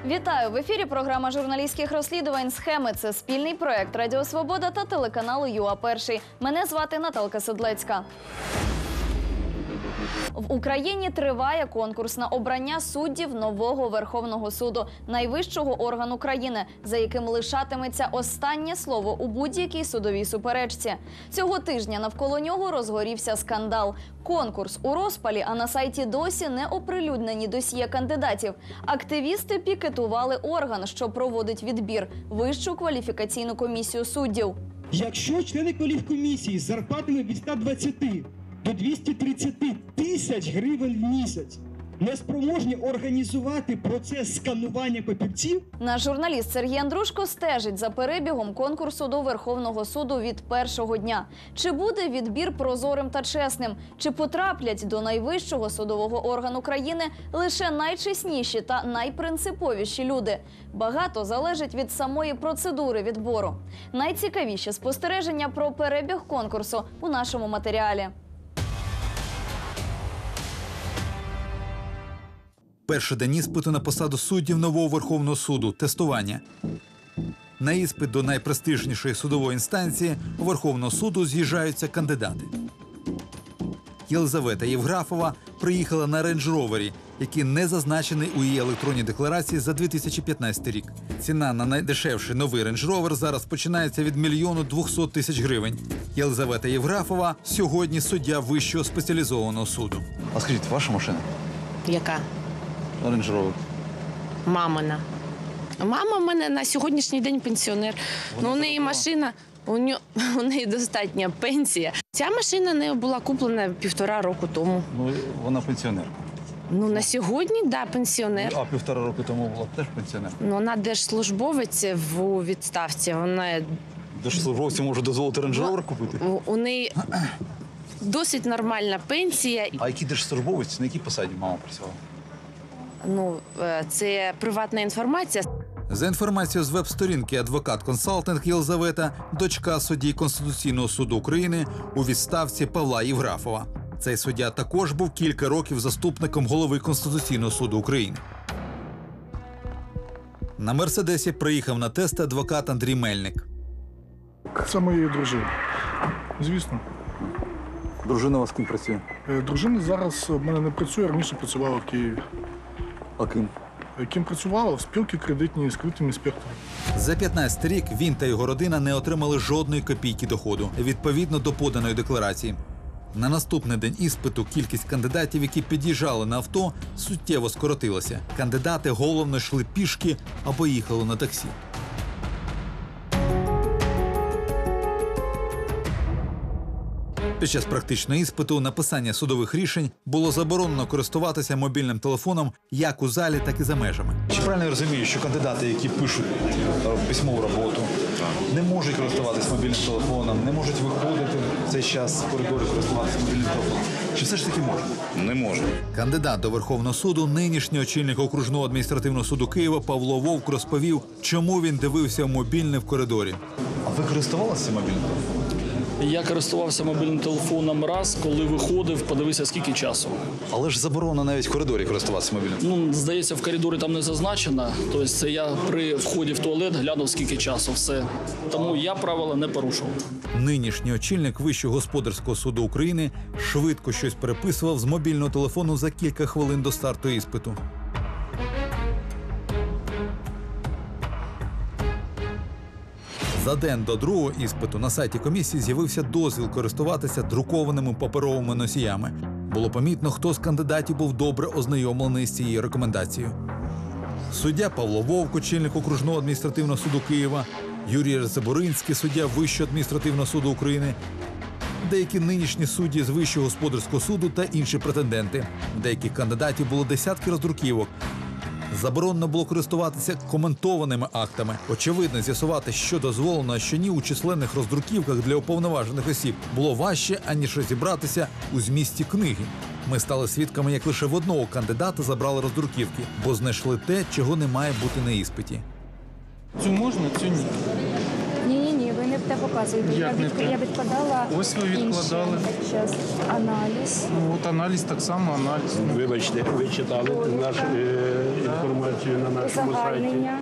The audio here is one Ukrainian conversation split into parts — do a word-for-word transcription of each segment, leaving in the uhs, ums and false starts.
Вітаю! В ефірі програма журналістських розслідувань «Схеми». Це спільний проект Радіо Свобода та телеканалу ЮА Перший. Мене звати Наталка Седлецька. В Україні триває конкурс на обрання суддів нового Верховного суду – найвищого органу країни, за яким лишатиметься останнє слово у будь-якій судовій суперечці. Цього тижня навколо нього розгорівся скандал. Конкурс у розпалі, а на сайті досі не оприлюднені досьє кандидатів. Активісти пікетували орган, що проводить відбір – Вищу кваліфікаційну комісію суддів. Якщо члени кваліфкомісії з зарплатами від ста двадцяти до двохсот тридцяти тисяч гривень в місяць не спроможні організувати процес сканування папірців? Наш журналіст Сергій Андрушко стежить за перебігом конкурсу до Верховного суду від першого дня. Чи буде відбір прозорим та чесним? Чи потраплять до найвищого судового органу країни лише найчесніші та найпринциповіші люди? Багато залежить від самої процедури відбору. Найцікавіші спостереження про перебіг конкурсу у нашому матеріалі. Перший день іспиту на посаду суддів нового Верховного суду – тестування. На іспит до найпрестижнішої судової інстанції Верховного суду з'їжджаються кандидати. Єлизавета Євграфова приїхала на рейндж-ровері, який не зазначений у її електронній декларації за дві тисячі п'ятнадцятий рік. ціна на найдешевший новий рейндж-ровер зараз починається від мільйону двохсот тисяч гривень. Єлизавета Євграфова – сьогодні суддя Вищого спеціалізованого суду. А скажіть, ваша машина? Яка? Range Rover. Мамина. Мама в мене на сьогоднішній день пенсіонер. Ну, у неї машина, у, нього, у неї достатня пенсія. Ця машина не була куплена півтора року тому. Ну, вона пенсіонер. Ну, на сьогодні, так, да, пенсіонер. А півтора року тому була теж пенсіонер? Ну, вона держслужбовець в відставці. Вона... Держслужбовці можуть дозволити Range Rover купити? У, у неї досить нормальна пенсія. А який держслужбовець, на якій посаді мама працювала? Ну, це приватна інформація. За інформацією з веб-сторінки «Адвокат-консалтинг» Єлизавета – дочка судді Конституційного суду України у відставці Павла Євграфова. Цей суддя також був кілька років заступником голови Конституційного суду України. На «Мерседесі» приїхав на тест адвокат Андрій Мельник. Це моєї дружини. Звісно. Дружина у вас ким працює? Е, Дружина зараз в мене не працює, раніше працювала в Києві. А ким? Ким працювала? В спілці кредитній з кредитним інспектором. За п'ятнадцятий рік він та його родина не отримали жодної копійки доходу, відповідно до поданої декларації. На наступний день іспиту кількість кандидатів, які під'їжджали на авто, суттєво скоротилася. Кандидати головно йшли пішки або їхали на таксі. Під час практичного іспиту написання судових рішень було заборонено користуватися мобільним телефоном як у залі, так і за межами. Чи правильно я розумію, що кандидати, які пишуть письмову роботу, не можуть користуватися мобільним телефоном, не можуть виходити в цей час в коридорі користуватися мобільним телефоном? Чи все ж таки можна? Не може. Кандидат до Верховного суду, нинішній очільник окружного адміністративного суду Києва Павло Вовк розповів, чому він дивився в мобільне в коридорі. А ви користувалися мобільним телефоном? Я користувався мобільним телефоном раз, коли виходив, подивився, скільки часу. Але ж заборонено навіть в коридорі користуватися мобільним телефоном. Ну, здається, в коридорі там не зазначено. Тобто це я при вході в туалет глянув, скільки часу, все. Тому я правила не порушував. Нинішній очільник Вищого господарського суду України швидко щось переписував з мобільного телефону за кілька хвилин до старту іспиту. За день до другого іспиту на сайті комісії з'явився дозвіл користуватися друкованими паперовими носіями. Було помітно, хто з кандидатів був добре ознайомлений з цією рекомендацією. Суддя Павло Вовк, очільник окружного адміністративного суду Києва, Юрій Заборинський, суддя Вищого адміністративного суду України, деякі нинішні судді з Вищого господарського суду та інші претенденти. У деяких кандидатів було десятки роздруківок. Заборонено було користуватися коментованими актами. Очевидно, з'ясувати, що дозволено, а що ні, у численних роздруківках для уповноважених осіб було важче, аніж розібратися у змісті книги. Ми стали свідками, як лише в одного кандидата забрали роздруківки, бо знайшли те, чого не має бути на іспиті. Цю можна, цю ні. Ні-ні-ні, ви не Де показуєте? Я, Як не від... те? я відкладала Ось ви відкладали. інший час. Аналіз. Ну, от аналіз так само, аналіз. Вибачте, ви читали нашу е, інформацію на нашому сайті. Узагальнення.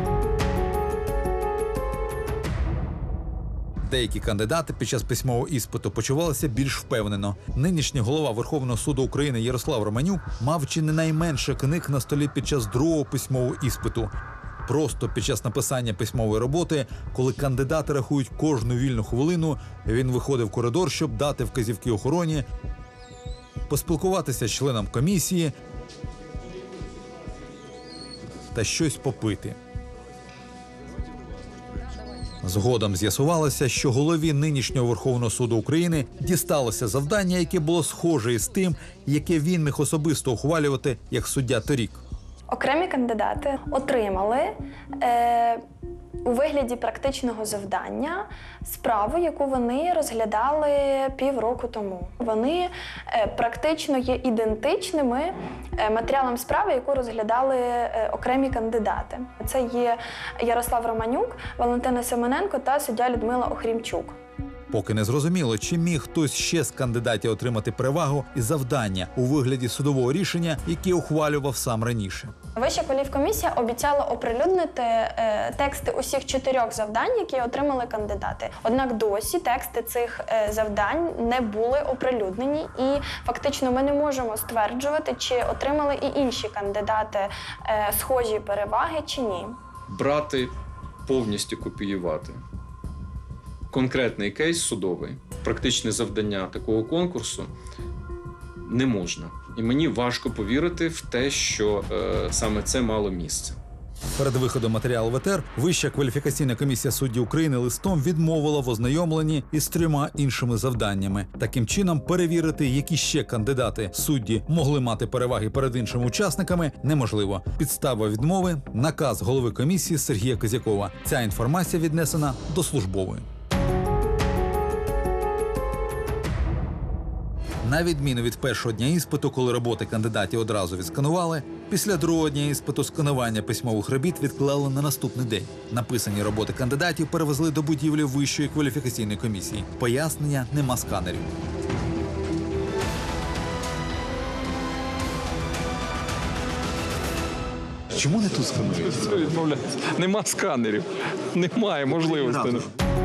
Деякі кандидати під час письмового іспиту почувалися більш впевнено. Нинішній голова Верховного суду України Ярослав Романюк мав чи не найменше книг на столі під час другого письмового іспиту. Просто під час написання письмової роботи, коли кандидати рахують кожну вільну хвилину, він виходив в коридор, щоб дати вказівки охороні, поспілкуватися з членом комісії та щось попити. Згодом з'ясувалося, що голові нинішнього Верховного суду України дісталося завдання, яке було схоже із тим, яке він міг особисто ухвалювати як суддя торік. Окремі кандидати отримали е, у вигляді практичного завдання справу, яку вони розглядали півроку тому. Вони е, практично є ідентичними е, матеріалам справи, яку розглядали е, окремі кандидати. Це є Ярослав Романюк, Валентина Семененко та суддя Людмила Охрімчук. Поки не зрозуміло, чи міг хтось ще з кандидатів отримати перевагу і завдання у вигляді судового рішення, яке ухвалював сам раніше. Вища кваліфкомісія обіцяла оприлюднити е, тексти усіх чотирьох завдань, які отримали кандидати. Однак досі тексти цих е, завдань не були оприлюднені, і фактично ми не можемо стверджувати, чи отримали і інші кандидати е, схожі переваги чи ні. Брати, повністю копіювати конкретний кейс судовий, практичне завдання такого конкурсу не можна. І мені важко повірити в те, що е, саме це мало місце. Перед виходом матеріалу в етер Вища кваліфікаційна комісія суддів України листом відмовила в ознайомленні із трьома іншими завданнями. Таким чином, перевірити, які ще кандидати судді могли мати переваги перед іншими учасниками, неможливо. Підстава відмови – наказ голови комісії Сергія Козякова. Ця інформація віднесена до службової. На відміну від першого дня іспиту, коли роботи кандидатів одразу відсканували, після другого дня іспиту сканування письмових робіт відклали на наступний день. Написані роботи кандидатів перевезли до будівлі Вищої кваліфікаційної комісії. Пояснення – нема сканерів. Чому не тут сканують? Відмовляється. Нема сканерів. Немає можливості.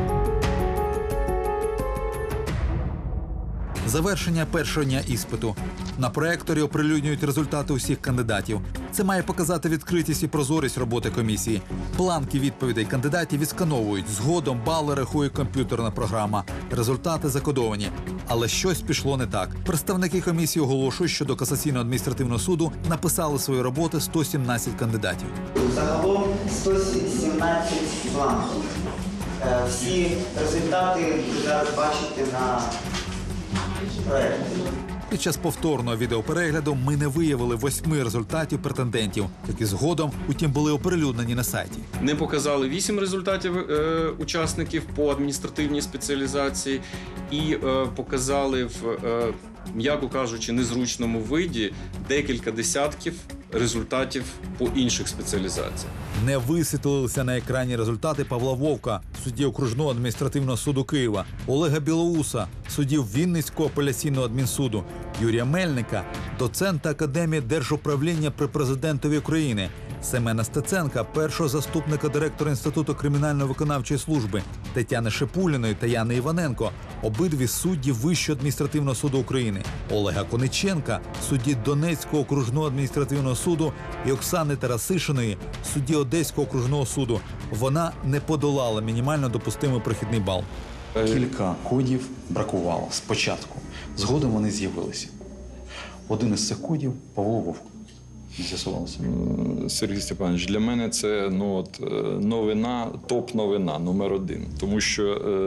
Завершення першого дня іспиту. На проекторі оприлюднюють результати усіх кандидатів. Це має показати відкритість і прозорість роботи комісії. Бланки відповідей кандидатів відскановують. Згодом бали рахує комп'ютерна програма. Результати закодовані. Але щось пішло не так. Представники комісії оголошують, що до касаційного адміністративного суду написали свої роботи сто сімнадцять кандидатів. Загалом сто сімнадцять бланків. Е, Всі результати ви зараз бачите на проєкті. Під час повторного відеоперегляду ми не виявили восьми результатів претендентів, які згодом, утім, були оприлюднені на сайті. Не показали вісім результатів е, учасників по адміністративній спеціалізації і е, показали в, е, м'яко кажучи, незручному виді декілька десятків результатів по інших спеціалізаціях. Не висвітлилися на екрані результати Павла Вовка, судді окружного адміністративного суду Києва, Олега Білоуса, суддів Вінницького апеляційного адмінсуду, Юрія Мельника, доцента Академії держуправління при президентові України, Семена Стеценка, першого заступника директора Інституту кримінально-виконавчої служби, Тетяни Шипуліної та Яни Іваненко, обидві судді Вищого адміністративного суду України, Олега Кониченка, судді Донецького окружного адміністративного суду і Оксани Тарасишиної, судді Одеського окружного суду. Вона не подолала мінімально допустимий прохідний бал. Кілька кодів бракувало спочатку. Згодом вони з'явилися. Один із цих кодів – Павло Вовк. З'ясувалося. Сергій Степанович, для мене це ну, от, новина, топ-новина, номер один. Тому що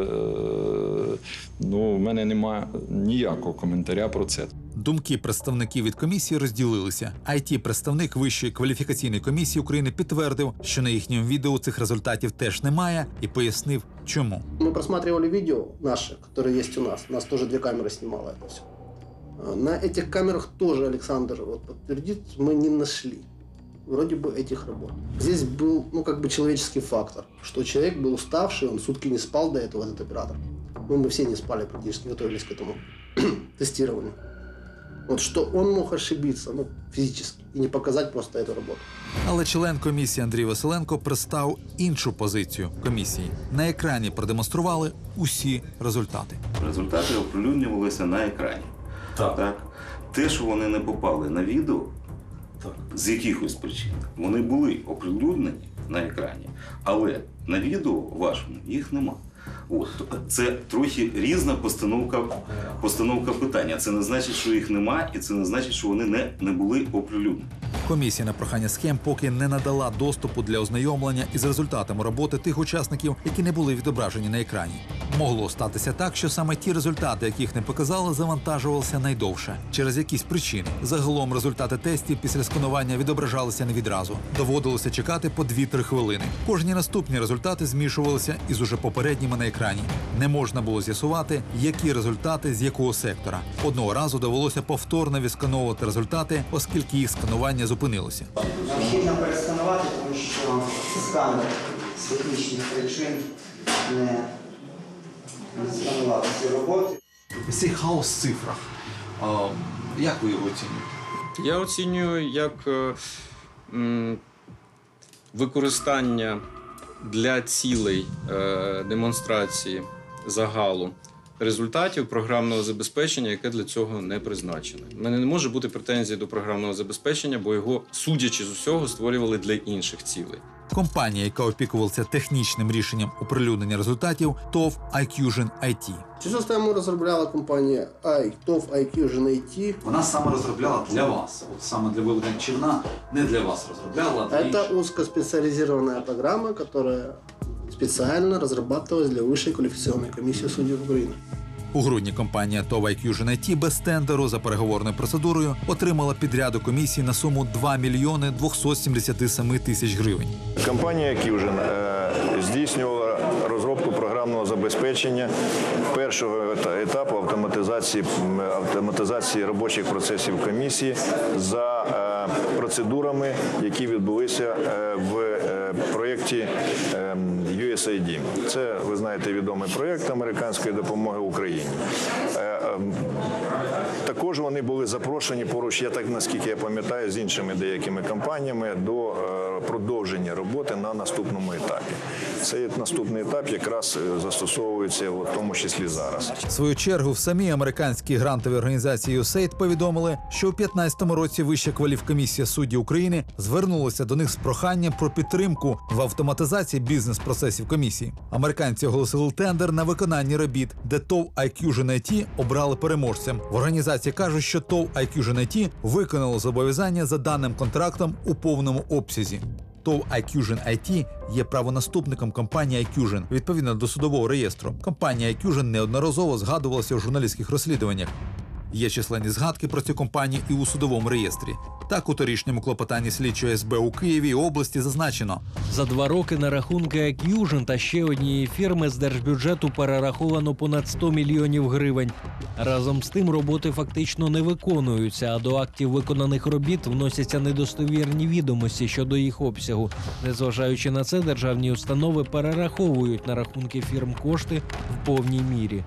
е, ну, в мене немає ніякого коментаря про це. Думки представників від комісії розділилися. ай ті-представник Вищої кваліфікаційної комісії України підтвердив, що на їхньому відео цих результатів теж немає, і пояснив, чому. Ми просматривали відео наші, які є у нас. Нас теж дві камери знімали це все. На этих камерах тоже, Александр вот, подтвердит, мы не нашли вроде бы этих работ. Здесь был, ну, как бы человеческий фактор, что человек был уставший, он сутки не спал до этого, этот оператор. Ну, мы все не спали практически, готовились к этому тестированию. Вот что он мог ошибиться, ну, физически, і не показати просто эту роботу. Але член комісії Андрій Василенко представив іншу позицію комісії. На екрані продемонстрували усі результати. Результати оприлюднювалися на екрані. Так. так. Те, що вони не попали на відео, так. з якихось причин, вони були оприлюднені на екрані, але на відео вашому їх нема. От. Це трохи різна постановка, постановка питання. Це не значить, що їх нема, і це не значить, що вони не, не були оприлюднені. Комісія на прохання схем поки не надала доступу для ознайомлення із результатами роботи тих учасників, які не були відображені на екрані. Могло статися так, що саме ті результати, яких не показали, завантажувалися найдовше. Через якісь причини. Загалом результати тестів після сканування відображалися не відразу. Доводилося чекати по дві-три хвилини. Кожні наступні результати змішувалися із уже попередніми на екрані. Не можна було з'ясувати, які результати з якого сектора. Одного разу довелося повторно відскановувати результати, оскільки їх сканування зупинилося. Необхідно пересканувати, тому що сканер з технічних причин не сканував ці роботи. Цей хаос в цифрах. А, як ви його оцінюєте? Я оцінюю як е, м, використання для цілей е, демонстрації загалу результатів програмного забезпечення, яке для цього не призначене. У мене не може бути претензій до програмного забезпечення, бо його, судячи з усього, створювали для інших цілей. Компанія, яка опікувалася технічним рішенням оприлюднення результатів, ТОВ iQusion ай ті. Цю систему розробляла компанія ТОВ iQusion ай ті. Вона саме розробляла для вас. От саме для виведення човна не для вас розробляла, а для Это узкоспециализированная программа, которая специально разрабатывалась для Высшей квалификационной комиссии судей Украины. У грудні компанія ТОВ iQusion ай ті без тендеру за переговорною процедурою отримала підряд у комісії на суму два мільйони двісті сімдесят сім тисяч гривень. Компанія iQusion е, здійснювала розробку програмного забезпечення першого етапу автоматизації, автоматизації робочих процесів комісії за е, процедурами, які відбулися е, в е, проєкті е, ю ес ей ді. Це, ви знаєте, відомий проєкт американської допомоги Україні. Також вони були запрошені поруч, я так наскільки я пам'ятаю, з іншими деякими компаніями до продовження роботи на наступному етапі. Цей наступний етап якраз застосовується в тому числі зараз. В свою чергу в самій американській грантовій організації ю ес ей ді повідомили, що у п'ятнадцятому році Вища кваліфкомісія суддів України звернулася до них з проханням про підтримку в автоматизації бізнес-процесів комісії. Американці оголосили тендер на виконання робіт, де ТОВ iQusion ай ті обрали переможцем. В організації кажуть, що ТОВ iQusion ай ті виконало зобов'язання за даним контрактом у повному обсязі. ТОВ iQusion ай ті є правонаступником компанії iQusion відповідно до судового реєстру. Компанія iQusion неодноразово згадувалася у журналістських розслідуваннях. Є численні згадки про цю компанію і у судовому реєстрі. Так, у торічньому клопотанні слідчого ес бе у Києві і області зазначено. За два роки на рахунки iQusion та ще однієї фірми з держбюджету перераховано понад сто мільйонів гривень. Разом з тим роботи фактично не виконуються, а до актів виконаних робіт вносяться недостовірні відомості щодо їх обсягу. Незважаючи на це, державні установи перераховують на рахунки фірм кошти в повній мірі.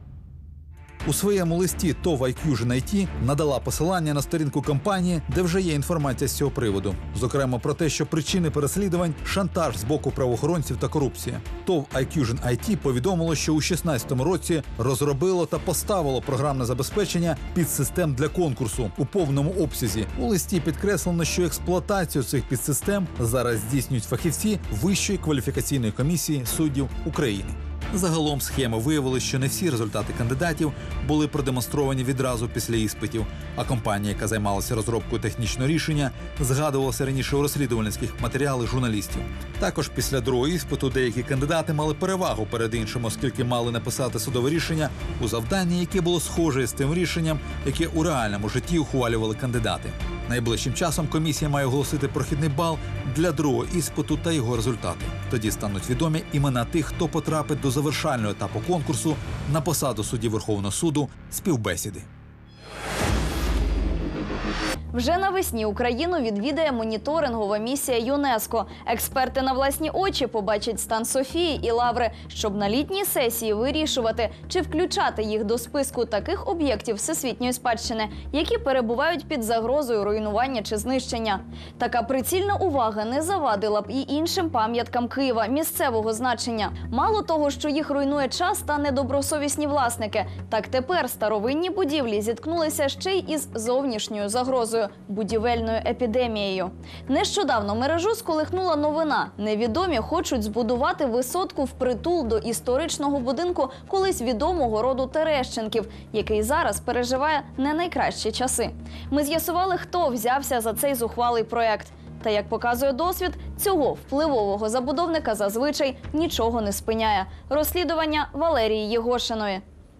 У своєму листі ТОВ iQusion ай ті надала посилання на сторінку компанії, де вже є інформація з цього приводу. Зокрема, про те, що причини переслідувань – шантаж з боку правоохоронців та корупція. ТОВ iQusion ай ті повідомило, що у шістнадцятому році розробило та поставило програмне забезпечення підсистем для конкурсу у повному обсязі. У листі підкреслено, що експлуатацію цих підсистем зараз здійснюють фахівці Вищої кваліфікаційної комісії суддів України. Загалом схеми виявили, що не всі результати кандидатів були продемонстровані відразу після іспитів, а компанія, яка займалася розробкою технічного рішення, згадувалася раніше у розслідувальницьких матеріалах журналістів. Також після другого іспиту деякі кандидати мали перевагу перед іншим, оскільки мали написати судове рішення у завданні, яке було схоже з тим рішенням, яке у реальному житті ухвалювали кандидати. Найближчим часом комісія має оголосити прохідний бал для другого іспиту та його результати. Тоді стануть відомі імена тих, хто потрапить до завершального етапу конкурсу на посаду судді Верховного суду співбесіди. Вже навесні Україну відвідає моніторингова місія ЮНЕСКО. Експерти на власні очі побачать стан Софії і Лаври, щоб на літній сесії вирішувати, чи включати їх до списку таких об'єктів всесвітньої спадщини, які перебувають під загрозою руйнування чи знищення. Така прицільна увага не завадила б і іншим пам'яткам Києва місцевого значення. Мало того, що їх руйнує час та недобросовісні власники, так тепер старовинні будівлі зіткнулися ще й із зовнішньою загрозою – будівельною епідемією. Нещодавно мережу сколихнула новина. Невідомі хочуть збудувати висотку впритул до історичного будинку колись відомого роду Терещенків, який зараз переживає не найкращі часи. Ми з'ясували, хто взявся за цей зухвалий проєкт. Та, як показує досвід, цього впливового забудовника зазвичай нічого не спиняє. Розслідування Валерії Єгошиної.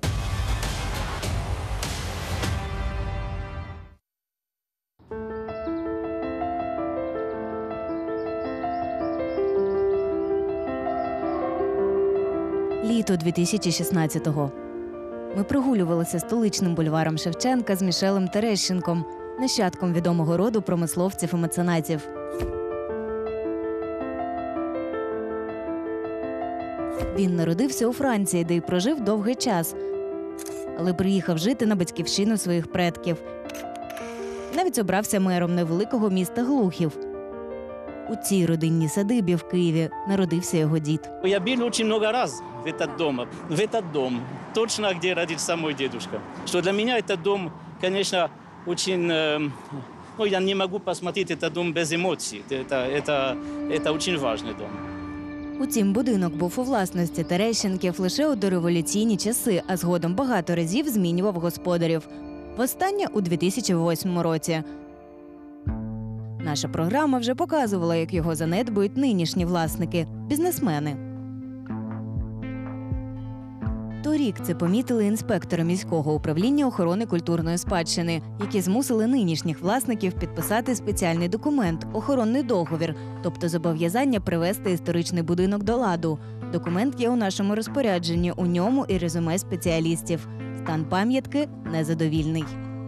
Літо дві тисячі шістнадцятого. Ми прогулювалися столичним бульваром Шевченка з Мішелем Терещенком, нащадком відомого роду промисловців і меценатів. Він народився у Франції, де й прожив довгий час, але приїхав жити на батьківщину своїх предків. Навіть обрався мером невеликого міста Глухів. У цій родинній садибі в Києві народився його дід. Я был очень много раз в этот дом, в этот дом, точно где родился мой дедушка. Что для меня этот дом, конечно, очень, э, ну, я не могу посмотреть этот дом без эмоций. Это, это, это очень важный дом. Утім, будинок був у власності Терещенків лише у дореволюційні часи, а згодом багато разів змінював господарів. Востаннє у дві тисячі восьмому році. Наша програма вже показувала, як його занедбують нинішні власники – бізнесмени. Торік це помітили інспектори міського управління охорони культурної спадщини, які змусили нинішніх власників підписати спеціальний документ – охоронний договір, тобто зобов'язання привести історичний будинок до ладу. Документ є у нашому розпорядженні, у ньому і резюме спеціалістів. Стан пам'ятки незадовільний.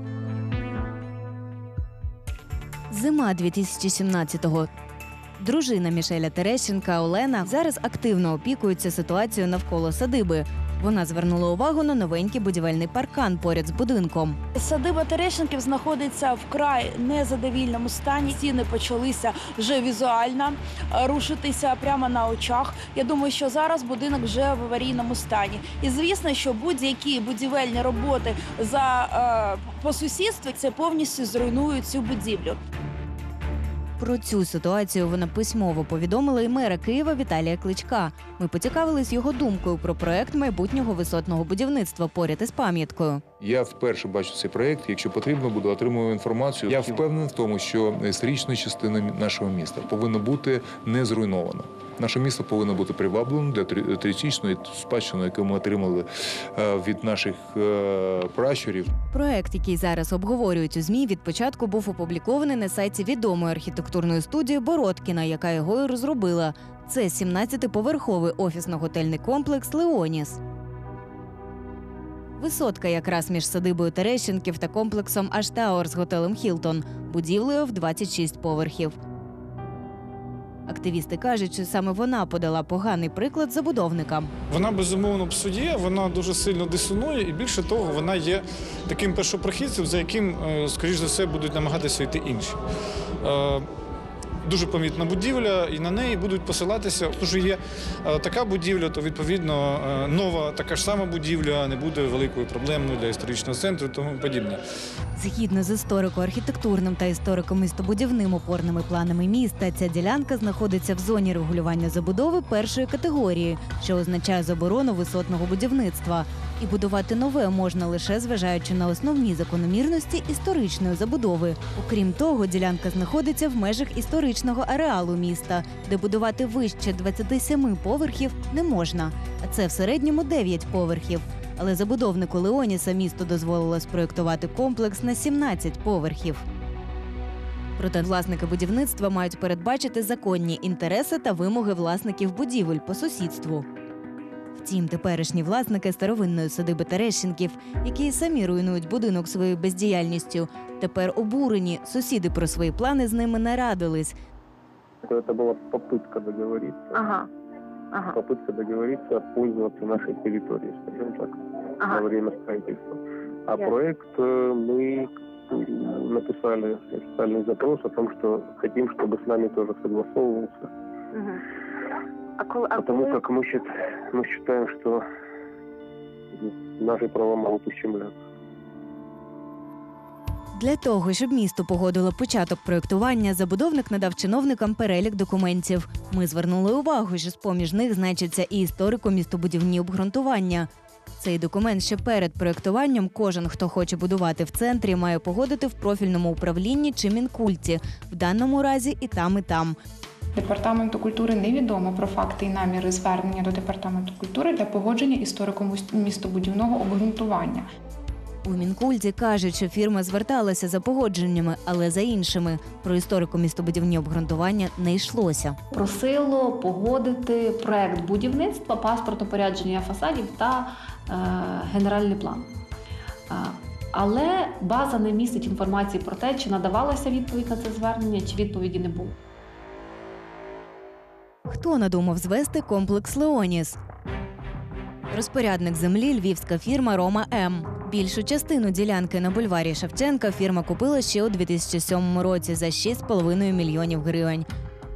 Зима дві тисячі сімнадцятого. Дружина Мішеля Терещенка Олена зараз активно опікується ситуацією навколо садиби. Вона звернула увагу на новенький будівельний паркан поряд з будинком. Садиба Терещенків знаходиться в вкрай незадовільному стані. Стіни почалися вже візуально рушитися прямо на очах. Я думаю, що зараз будинок вже в аварійному стані. І звісно, що будь-які будівельні роботи за, е, по сусідству це повністю зруйнують цю будівлю. Про цю ситуацію вона письмово повідомила і мера Києва Віталія Кличка. Ми поцікавились його думкою про проект майбутнього висотного будівництва поряд із пам'яткою. Я вперше бачу цей проект. Якщо потрібно, буду отримувати інформацію. Я впевнений в тому, що історична частина нашого міста повинна бути не зруйнована. Наше місто повинно бути привабленим для туристичної спадщини, яку ми отримали від наших пращурів. Проект, який зараз обговорюють у ЗМІ, від початку був опублікований на сайті відомої архітектурної студії Бородкіна, яка його і розробила. Це сімнадцятиповерховий офісно-готельний комплекс «Леоніс». Висотка якраз між садибою Терещенків та комплексом Аш-Тауер з готелем «Хілтон», будівлею в двадцять шість поверхів. Активісти кажуть, що саме вона подала поганий приклад забудовникам. Вона, безумовно, псує, вона дуже сильно дисонує і, більше того, вона є таким першопрохідцем, за яким, скоріш за все, будуть намагатися йти інші. Дуже помітна будівля, і на неї будуть посилатися. Тож є така будівля, то, відповідно, нова така ж сама будівля не буде великою проблемою для історичного центру і тому подібне. Згідно з історико-архітектурним та історико-містобудівним опорними планами міста, ця ділянка знаходиться в зоні регулювання забудови першої категорії, що означає заборону висотного будівництва. І будувати нове можна лише зважаючи на основні закономірності історичної забудови. Окрім того, ділянка знаходиться в межах історичного ареалу міста, де будувати вище двадцяти семи поверхів не можна, а це в середньому дев'ять поверхів. Але забудовнику Леоніса місто дозволило спроєктувати комплекс на сімнадцять поверхів. Проте власники будівництва мають передбачити законні інтереси та вимоги власників будівель по сусідству. Втім, теперішні власники старовинної садиби Терещенків, які самі руйнують будинок своєю бездіяльністю, тепер обурені. Сусіди про свої плани з ними не радились. Это была попытка договориться. Ага. Ага. Попытка договориться пользоваться нашей территорией, скажем так, ага. на время строительства. А Ясно. Проект мы написали официальный запрос о том, что хотим, чтобы с нами тоже согласовывался. Угу. А коли, а Потому коли... как мы, счит, мы считаем, что наши права могут ущемляться. Для того, щоб місто погодило початок проєктування, забудовник надав чиновникам перелік документів. Ми звернули увагу, що з-поміж них значаться і історико-містобудівні обґрунтування. Цей документ ще перед проєктуванням кожен, хто хоче будувати в центрі, має погодити в профільному управлінні чи Мінкульті. В даному разі і там, і там. Департаменту культури невідомо про факти і наміри звернення до Департаменту культури для погодження історико-містобудівного обґрунтування. У Мінкульті кажуть, що фірма зверталася за погодженнями, але за іншими. Про історико-містобудівні обґрунтування не йшлося. Просило погодити проект будівництва, паспортопорядження фасадів та е, генеральний план. Е, але база не містить інформації про те, чи надавалася відповідь на це звернення, чи відповіді не було. Хто надумав звести комплекс «Леоніс»? Розпорядник землі – львівська фірма «Рома М». Більшу частину ділянки на бульварі Шевченка фірма купила ще у дві тисячі сьомому році за шість з половиною мільйонів гривень.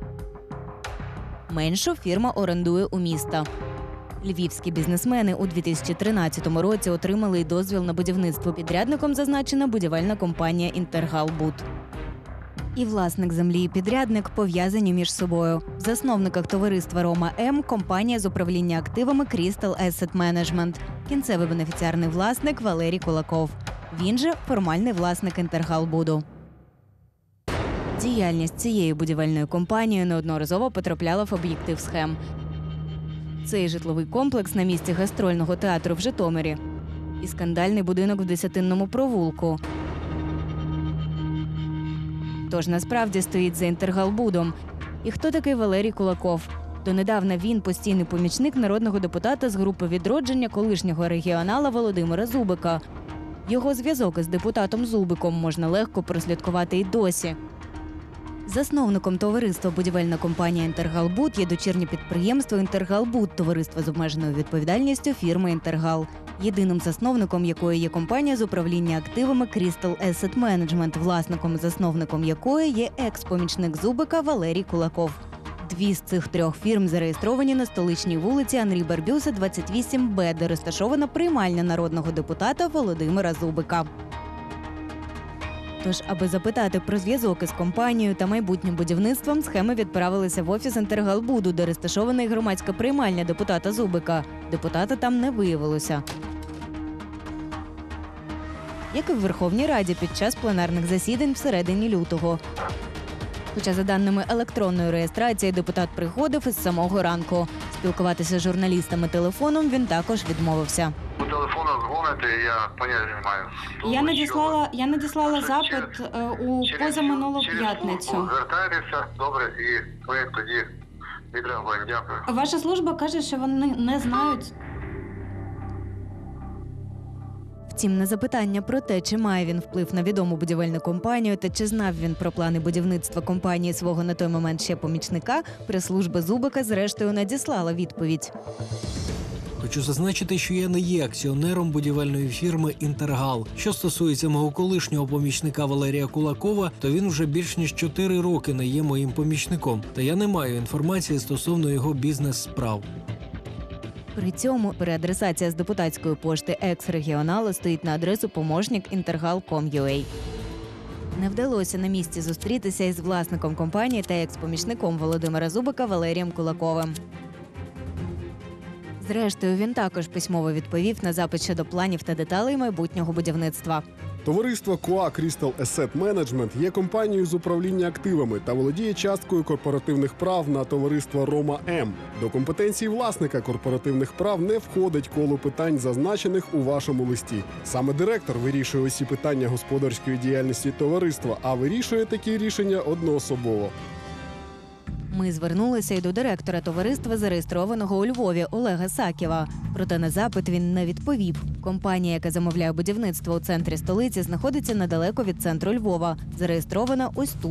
Меншу фірма орендує у міста. Львівські бізнесмени у дві тисячі тринадцятому році отримали й дозвіл на будівництво. Підрядником зазначена будівельна компанія «Інтергалбуд». І власник землі, і підрядник пов'язані між собою. В засновниках товариства «Рома М» – компанія з управління активами Crystal Asset Management. Кінцевий бенефіціарний власник Валерій Кулаков. Він же формальний власник «Інтергалбуду». Діяльність цієї будівельної компанії неодноразово потрапляла в об'єктив схем. Цей житловий комплекс на місці гастрольного театру в Житомирі. І скандальний будинок в Десятинному провулку. Тож насправді стоїть за «Інтергалбудом». І хто такий Валерій Кулаков? Донедавна він постійний помічник народного депутата з групи «Відродження» колишнього регіонала Володимира Зубика. Його зв'язок із депутатом Зубиком можна легко прослідкувати й досі. Засновником товариства будівельна компанія «Інтергалбуд» є дочірнє підприємство «Інтергалбуд» – товариство з обмеженою відповідальністю фірми «Інтергал», єдиним засновником якої є компанія з управління активами Crystal Asset Management, власником і засновником якої є екс-помічник Зубика Валерій Кулаков. Дві з цих трьох фірм зареєстровані на столичній вулиці Анрі Барбюса, двадцять вісім Б, де розташована приймальня народного депутата Володимира Зубика. Тож, аби запитати про зв'язок із компанією та майбутнім будівництвом, схеми відправилися в офіс «Інтергалбуду», де розташована і громадська приймальня депутата Зубика. Депутата там не виявилося. Як і в Верховній Раді під час пленарних засідань всередині лютого. Хоча, за даними електронної реєстрації, депутат приходив із самого ранку. Спілкуватися з журналістами телефоном він також відмовився. По телефону дзвоните, я поняття не маю. Я надіслала, я надіслала запит у позаминулу п'ятницю. Звертайтеся, добре, і ми тоді відреагуємо. Дякую. Ваша служба каже, що вони не знають. Втім, на запитання про те, чи має він вплив на відому будівельну компанію та чи знав він про плани будівництва компанії свого на той момент ще помічника, прес-служба Зубика зрештою надіслала відповідь. Хочу зазначити, що я не є акціонером будівельної фірми «Інтергал». Що стосується мого колишнього помічника Валерія Кулакова, то він вже більш ніж чотири роки не є моїм помічником, та я не маю інформації стосовно його бізнес-справ. При цьому переадресація з депутатської пошти екс-регіонала стоїть на адресу помощник інтергал крапка ком крапка ю а. Не вдалося на місці зустрітися із власником компанії та екс-помічником Володимира Зубика Валерієм Кулаковим. Зрештою, він також письмово відповів на запит щодо планів та деталей майбутнього будівництва. Товариство КУА Crystal Asset Management є компанією з управління активами та володіє часткою корпоративних прав на товариство «Рома М». До компетенції власника корпоративних прав не входить коло питань, зазначених у вашому листі. Саме директор вирішує усі питання господарської діяльності товариства, а вирішує такі рішення одноособово. Ми звернулися й до директора товариства, зареєстрованого у Львові, Олега Сакєва. Проте на запит він не відповів. Компанія, яка замовляє будівництво у центрі столиці, знаходиться недалеко від центру Львова. Зареєстрована ось тут.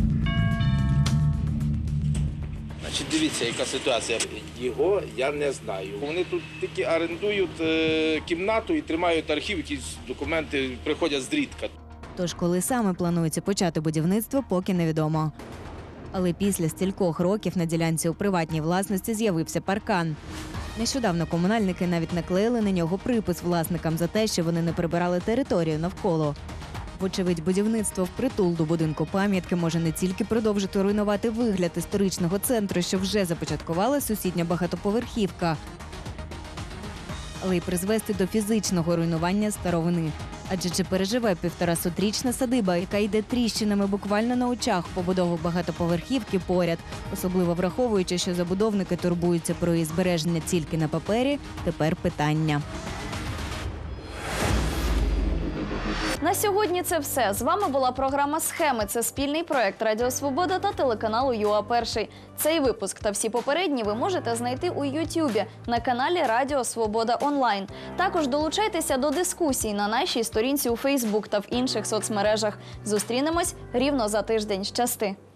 Значить, дивіться, яка ситуація. Його я не знаю. Вони тут тільки орендують е, кімнату і тримають архів, якісь документи приходять зрідка. Тож, коли саме планується почати будівництво, поки невідомо. Але після стількох років на ділянці у приватній власності з'явився паркан. Нещодавно комунальники навіть наклеїли на нього припис власникам за те, що вони не прибирали територію навколо. Вочевидь, будівництво впритул до будинку пам'ятки може не тільки продовжити руйнувати вигляд історичного центру, що вже започаткувала сусідня багатоповерхівка, але й призвести до фізичного руйнування старовини. Адже чи переживе півторасотрічна садиба, яка йде тріщинами буквально на очах побудову багатоповерхівки поряд, особливо враховуючи, що забудовники турбуються про її збереження тільки на папері, тепер питання. На сьогодні це все. З вами була програма «Схеми». Це спільний проект Радіо Свобода та телеканалу ЮА Перший. Цей випуск та всі попередні ви можете знайти у Ютубі на каналі Радіо Свобода онлайн. Також долучайтеся до дискусій на нашій сторінці у Фейсбук та в інших соцмережах. Зустрінемось рівно за тиждень. Щасти!